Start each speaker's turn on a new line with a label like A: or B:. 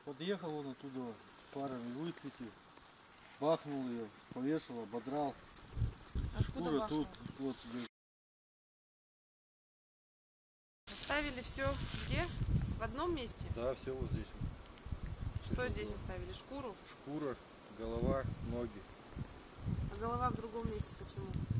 A: Подъехал он оттуда с парами, высветил, бахнул ее, повешал, ободрал. Шкура тут, вот здесь.
B: Оставили все где? В одном месте?
A: Да, все вот здесь.
B: Что здесь оставили? Шкуру?
A: Шкура, голова, ноги.
B: А голова в другом месте почему?